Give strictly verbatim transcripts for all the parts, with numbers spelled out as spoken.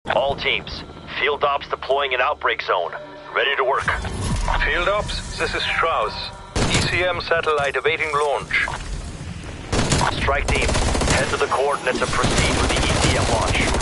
All teams, field ops deploying an outbreak zone. Ready to work. Field ops, this is Strauss. E C M satellite awaiting launch. Strike team, head to the coordinates and proceed with the E C M launch.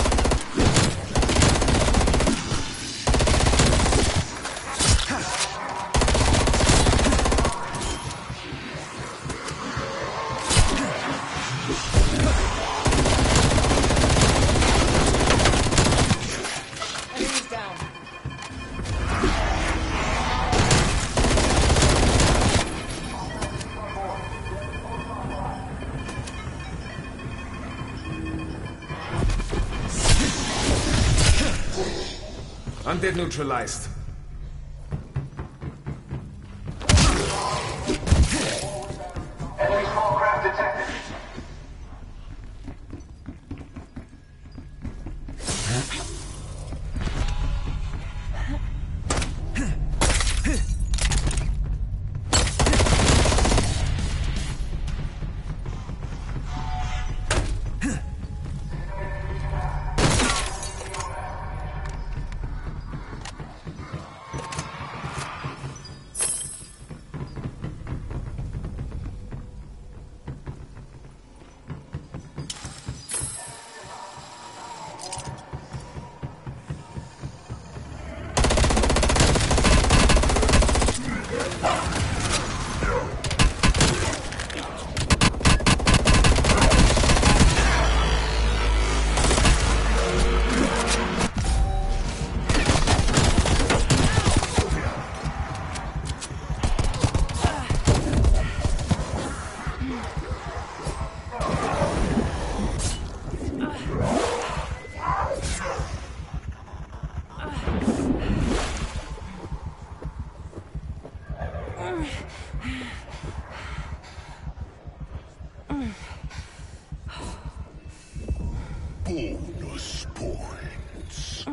Undead neutralized. Enemy small craft detected. Bonus points.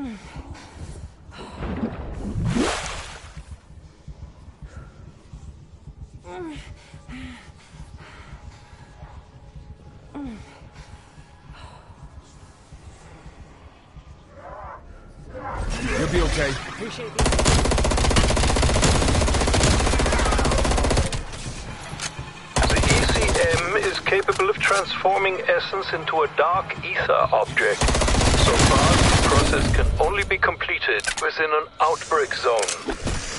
You'll be okay. Appreciate it. Is capable of transforming essence into a dark ether object. So far, the process can only be completed within an outbreak zone.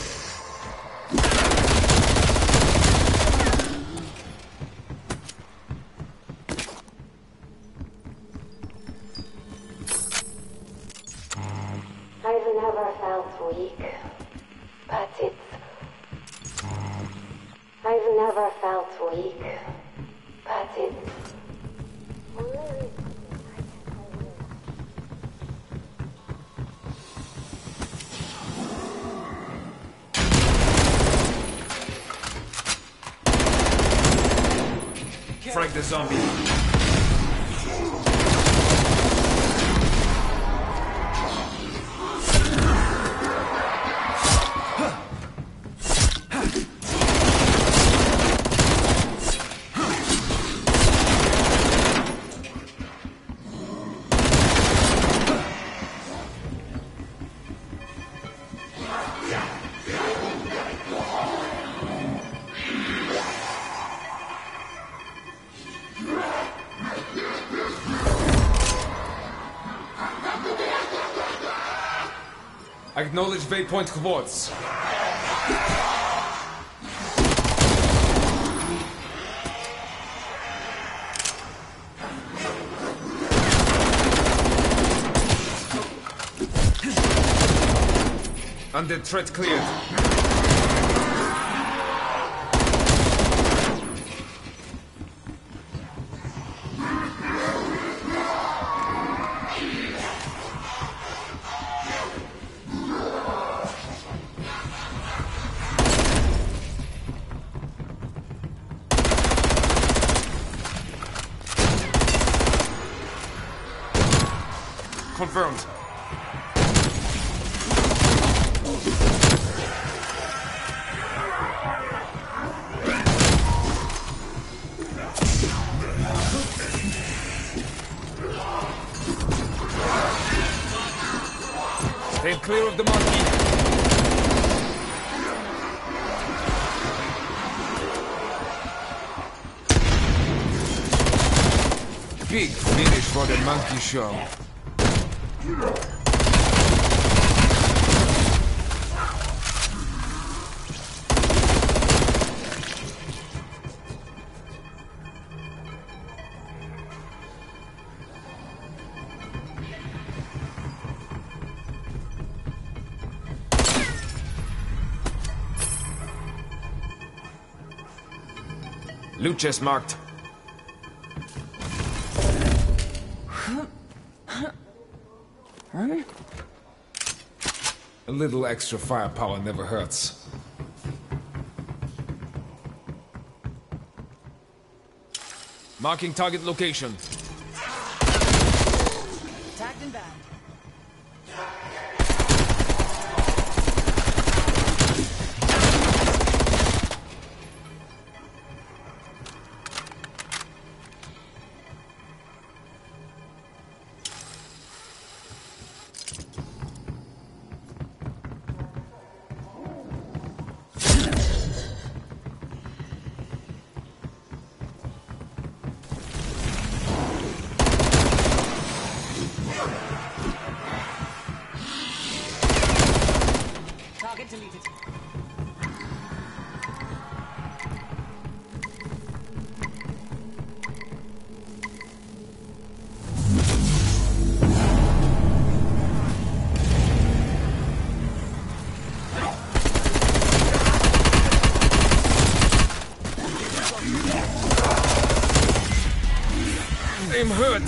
I've never felt weak, but it's... I've never felt weak. But it's really... Frag the zombie. Acknowledge waypoint coordinates. Undead threat cleared. Confirmed. Clear of the marquee. Big finish for the monkey show. Loot chest marked. A little extra firepower never hurts. Marking target location. Tagged and bagged. Target deleted. I'm hurt.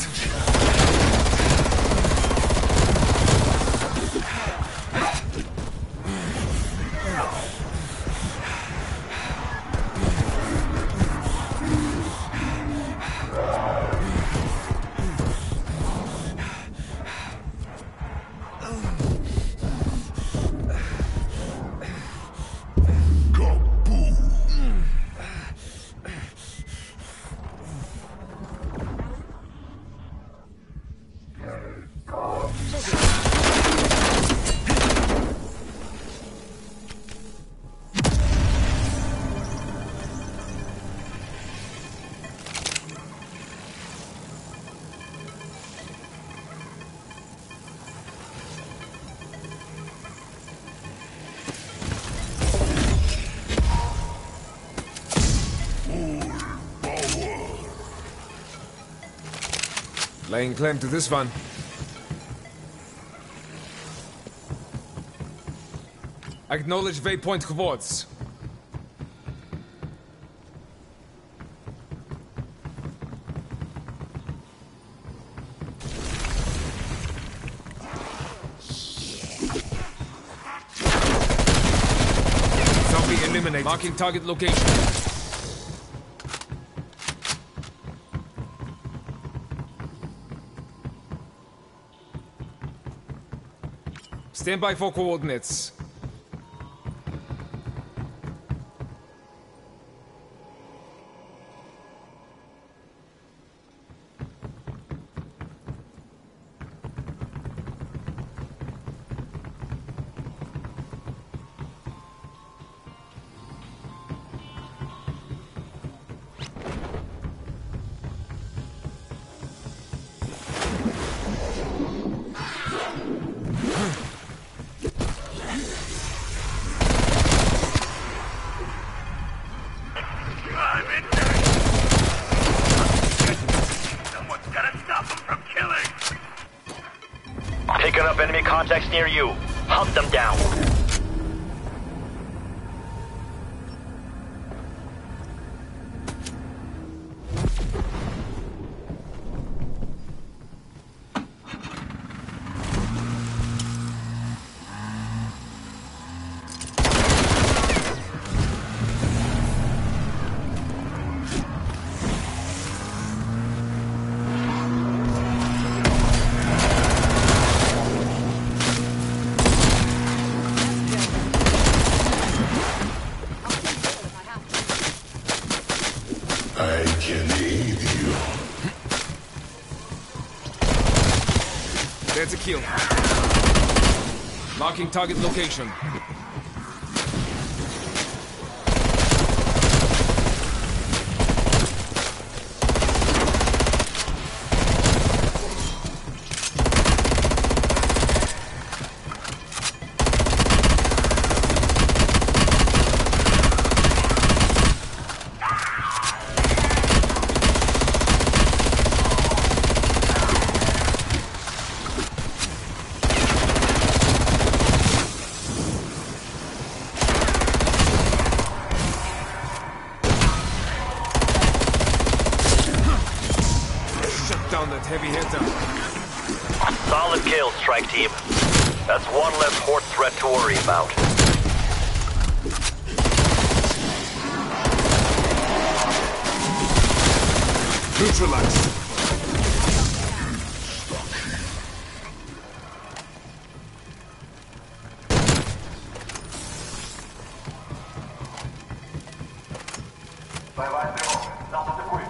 Laying claim to this one. Acknowledge waypoint coordinates. Zombie eliminated. Marking target location. Stand by for coordinates. Picking up enemy contacts near you. Hunt them down. I can aid you. That's a kill. Marking target location. Down that heavy hitter. Solid kill, strike team. That's one less horde threat to worry about. Neutralized. Боевая тревога. Нас атакуют.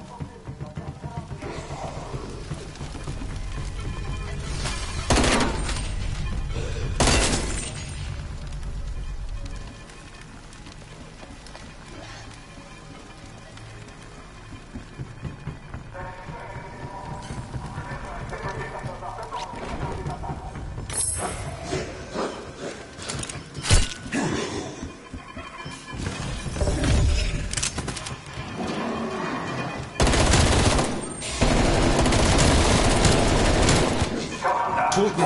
Toten.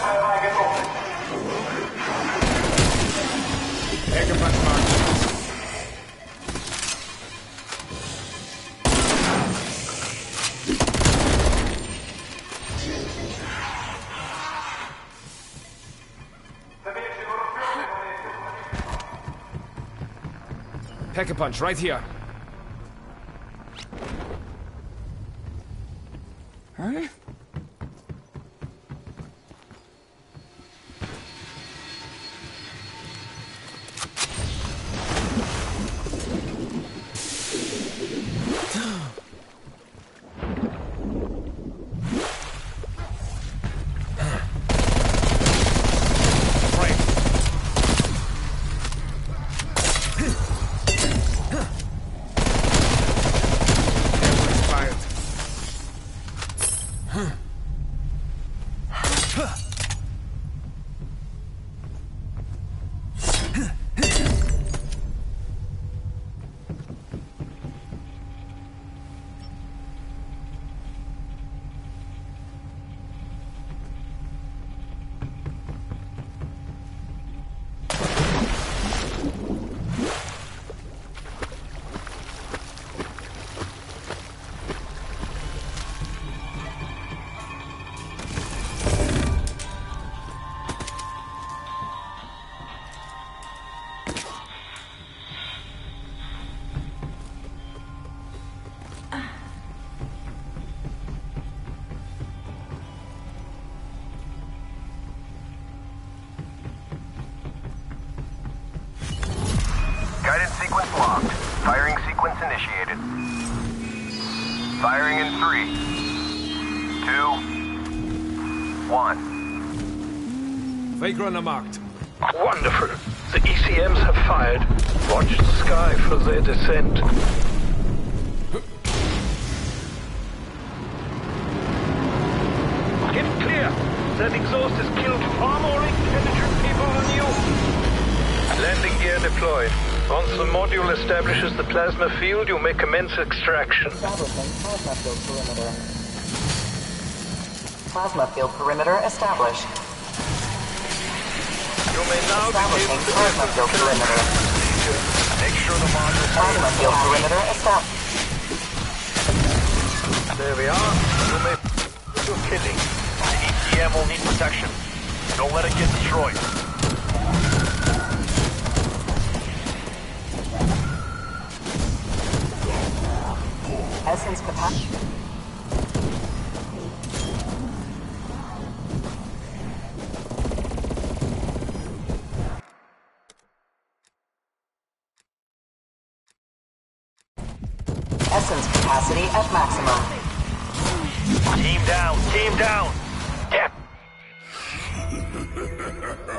Hergebracht Markt. Pack a punch right here. Huh? Guided sequence locked. Firing sequence initiated. Firing in three, two, one. Fake runner marked. Wonderful. The E C Ms have fired. Watch the sky for their descent. Get clear. That exhaust has killed far more intelligent people than you. Landing gear deployed. Once the module establishes the plasma field, you may commence extraction. Establishing plasma field perimeter. Plasma field perimeter established. You may now Establishing begin the plasma field perimeter. Make sure the module Plasma field perimeter established. There we are. You may do killing. The E C M will need protection. Don't let it get destroyed. Essence capacity. Essence capacity at maximum. Team down, team down. Yeah.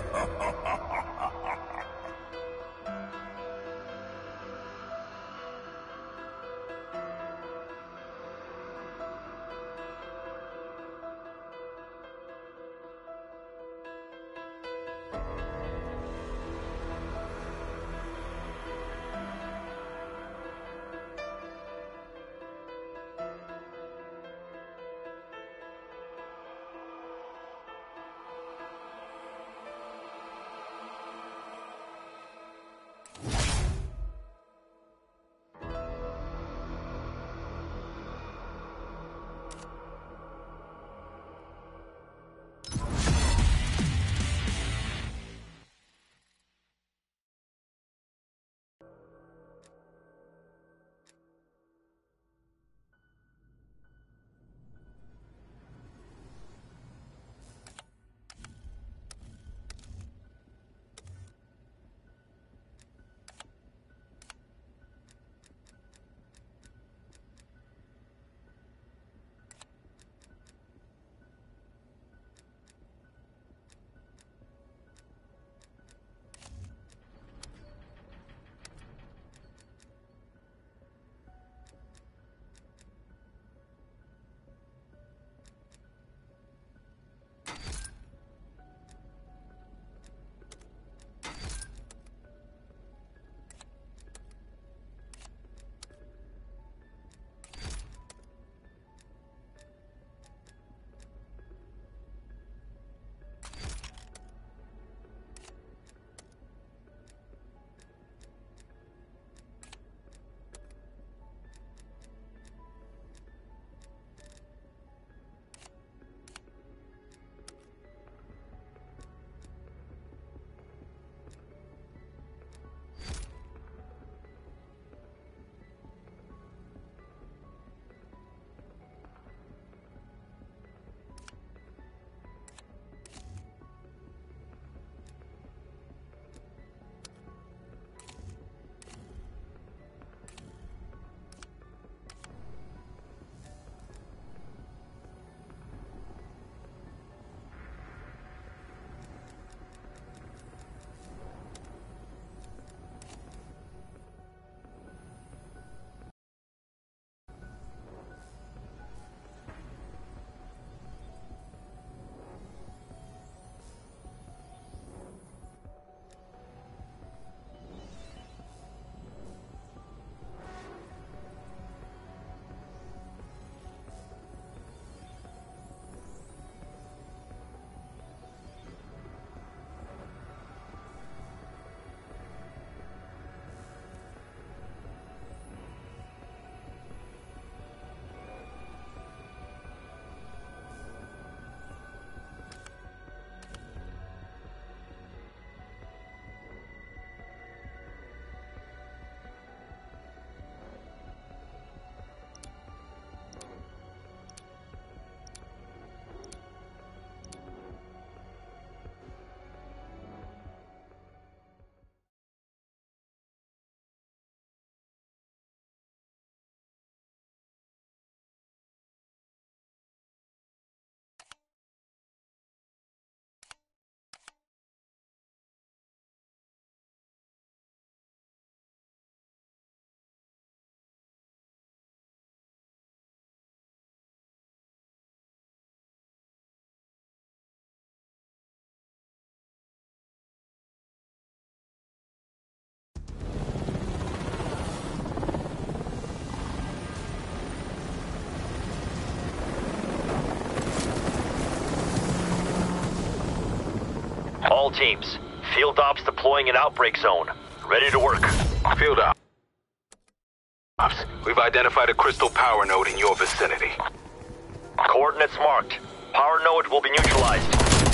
All teams, field ops deploying an outbreak zone. Ready to work. Field ops. We've identified a crystal power node in your vicinity. Coordinates marked. Power node will be neutralized.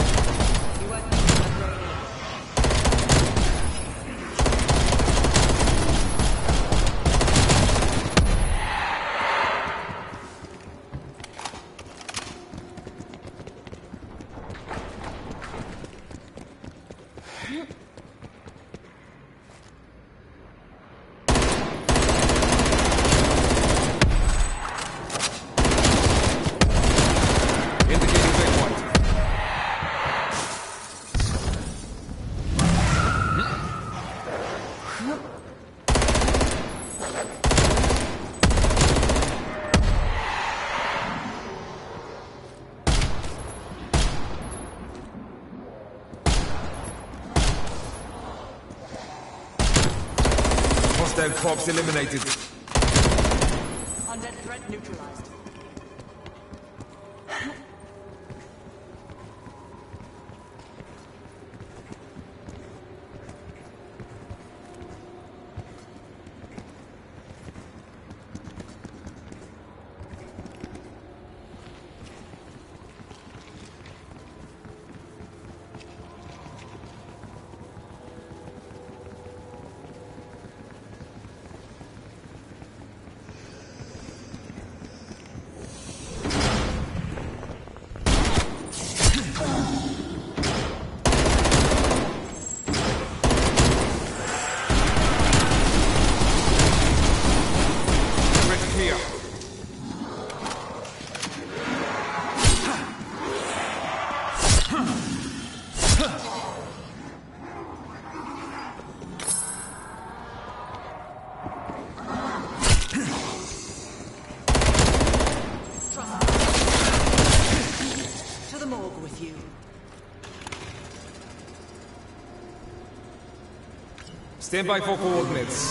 Indicating waypoint. Hostile corps eliminated. Undead threat neutralized. Bridge clear. To the morgue with you. Stand by for coordinates.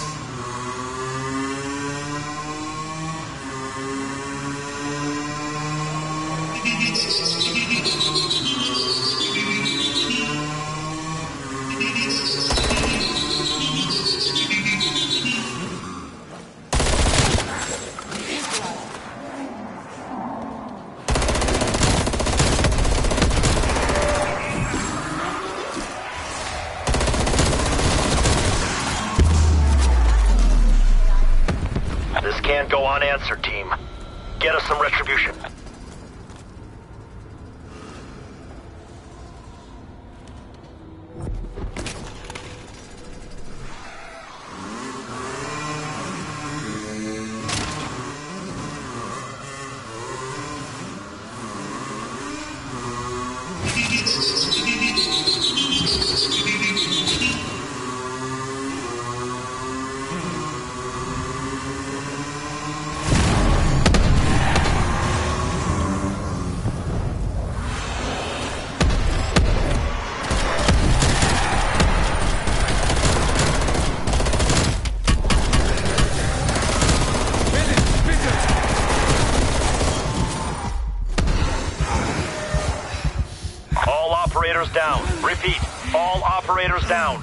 This can't go unanswered, team. Get us some retribution. All operators down. Repeat, all operators down.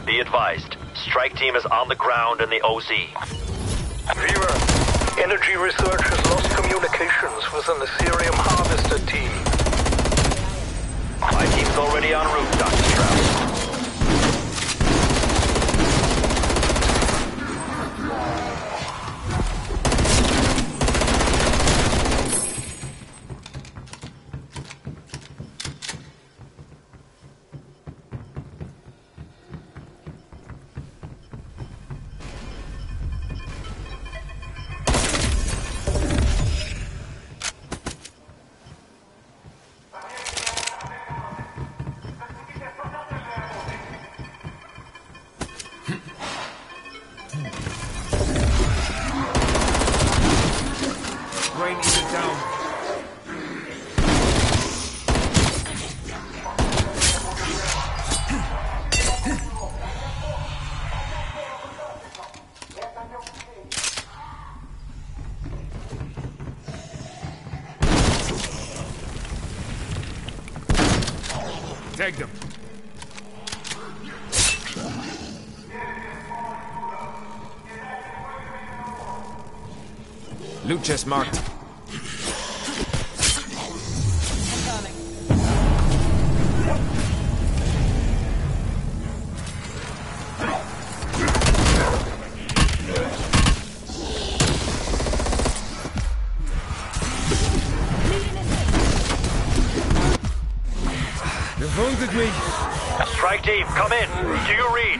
Be advised, strike team is on the ground in the O Z. Viewer, Energy Research has lost communications with an Ethereum Harvester team. My team's already en route, Doctor Strauss. Brain eater down. Take them. Loot chest marked. They've wounded me. Strike team, come in. Do you read?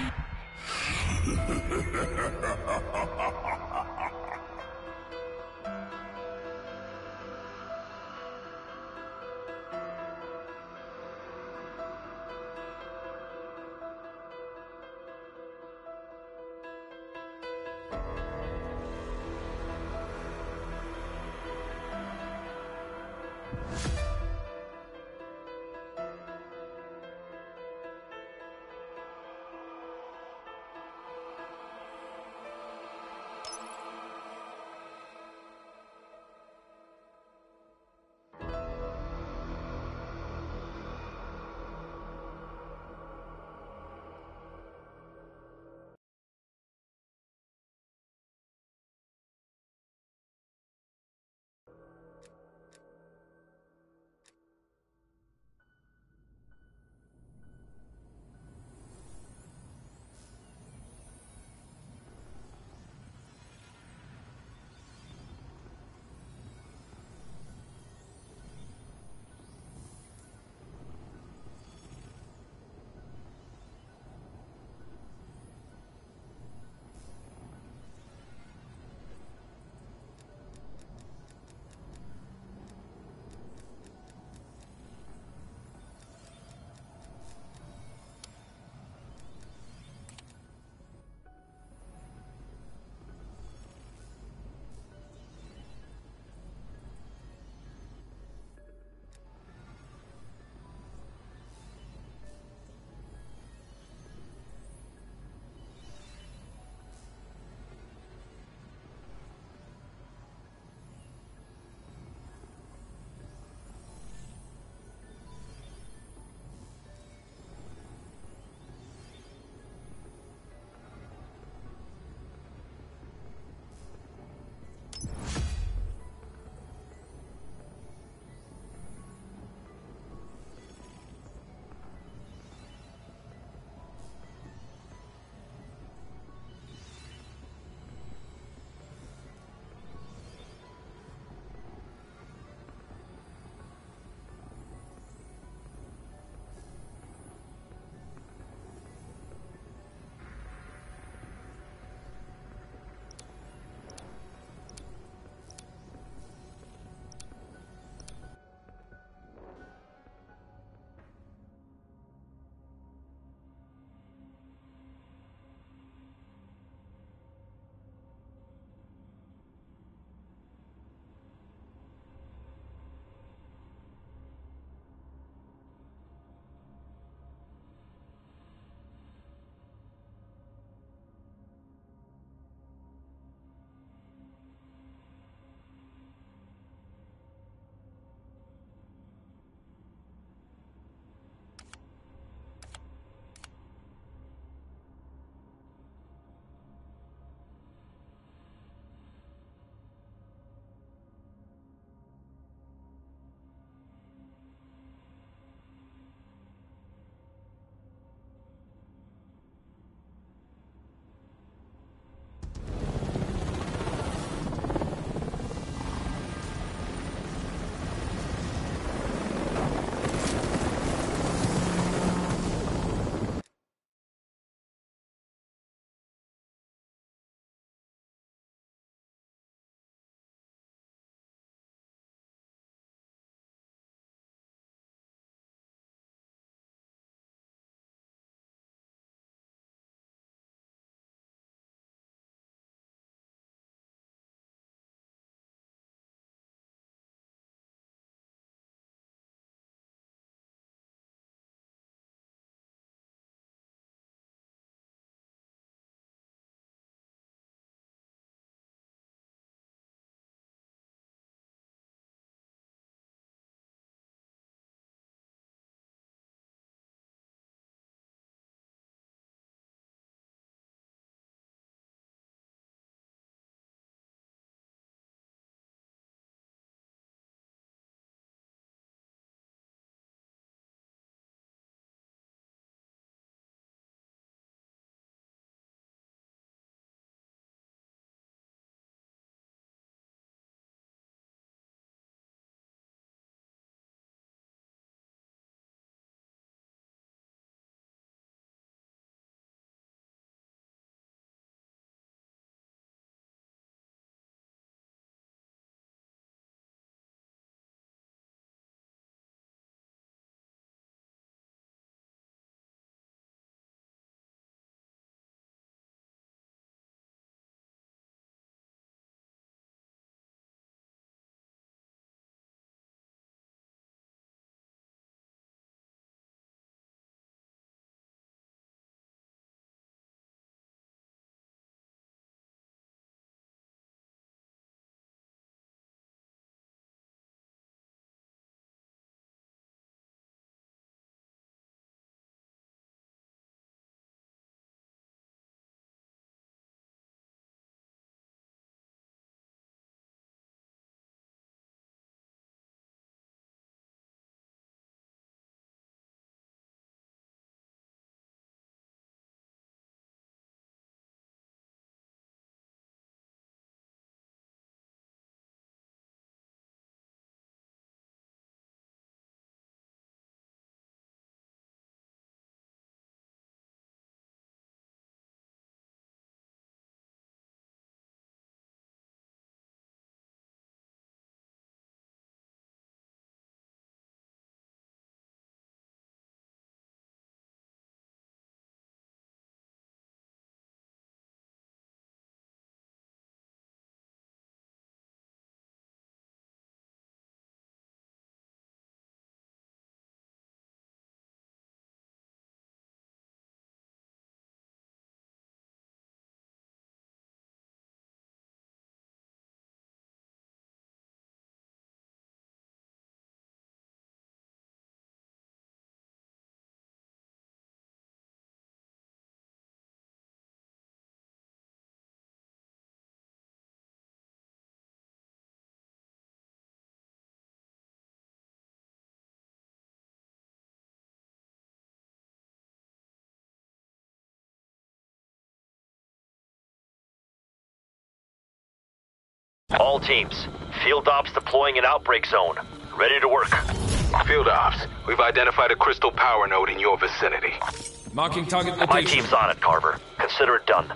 All teams, field ops deploying an outbreak zone. Ready to work. Field ops, we've identified a crystal power node in your vicinity. Marking target My location. team's on it, Carver. Consider it done.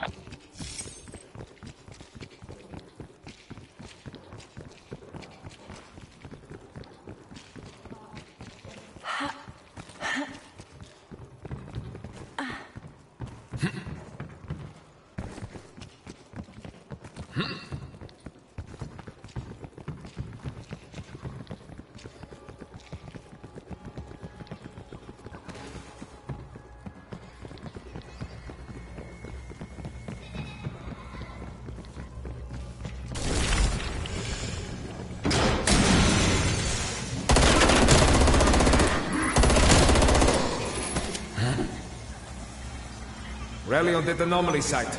Rally on that anomaly site.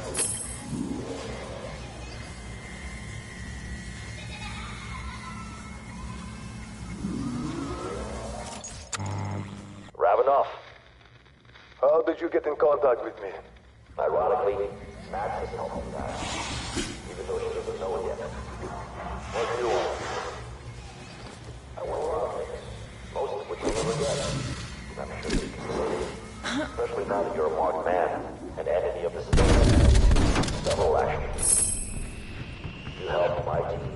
Ravenoff, how did you get in contact with me? Ironically, Max has helped me out, even though she doesn't know it yet. What do you want? I want a lot of things, most of which you'll never get. I'm sure you can believe, especially now that you're a marked man, an enemy of the state. Several actions. You help my team.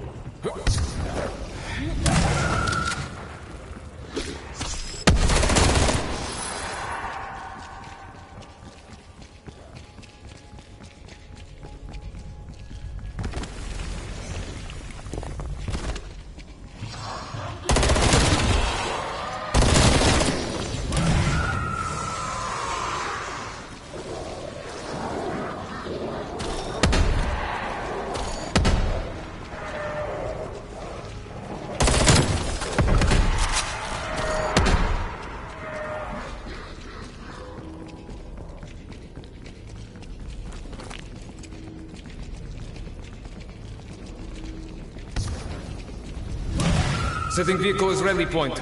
Setting vehicle as rally point.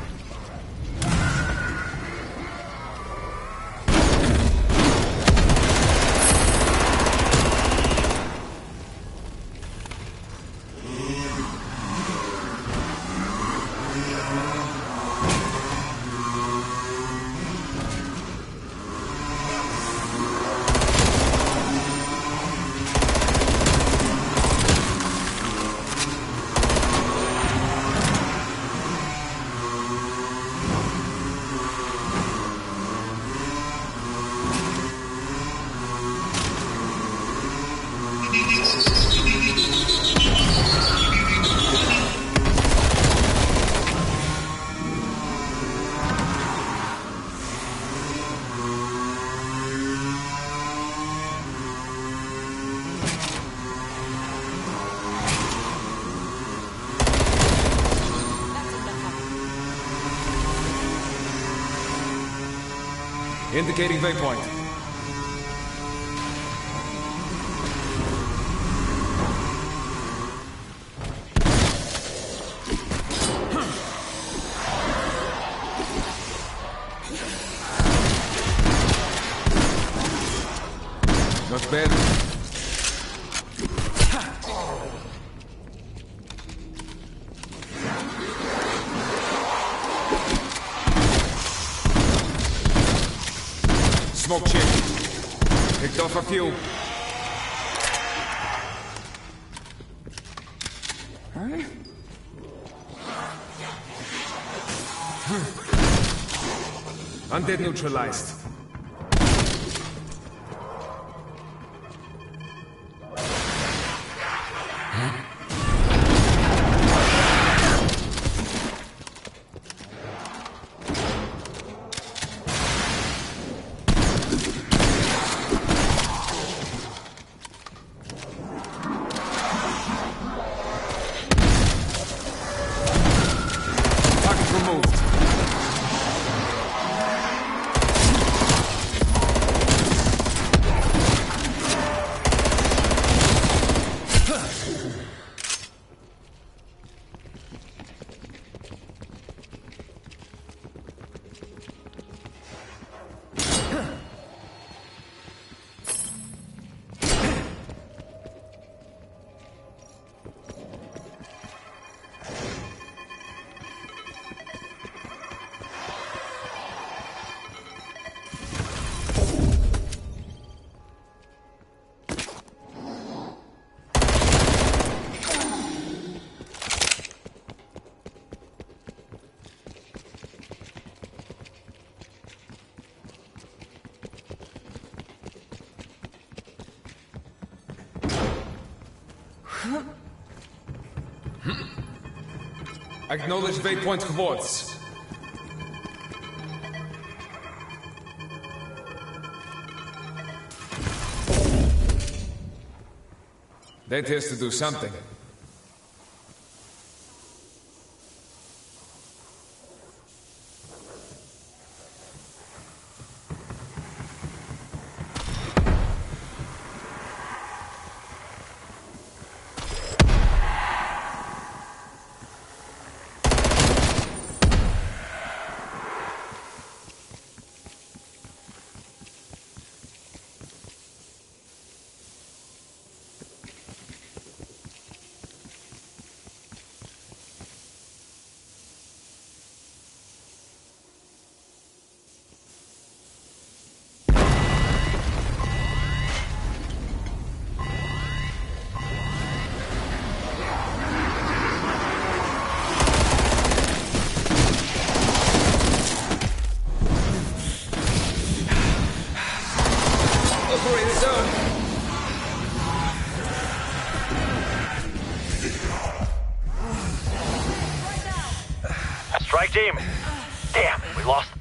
Indicating waypoint. Not bad. Smoke check. Picked off a few. Huh? Undead neutralized. Acknowledge waypoint coordinates. That has to do something. Strike team. Damn, we lost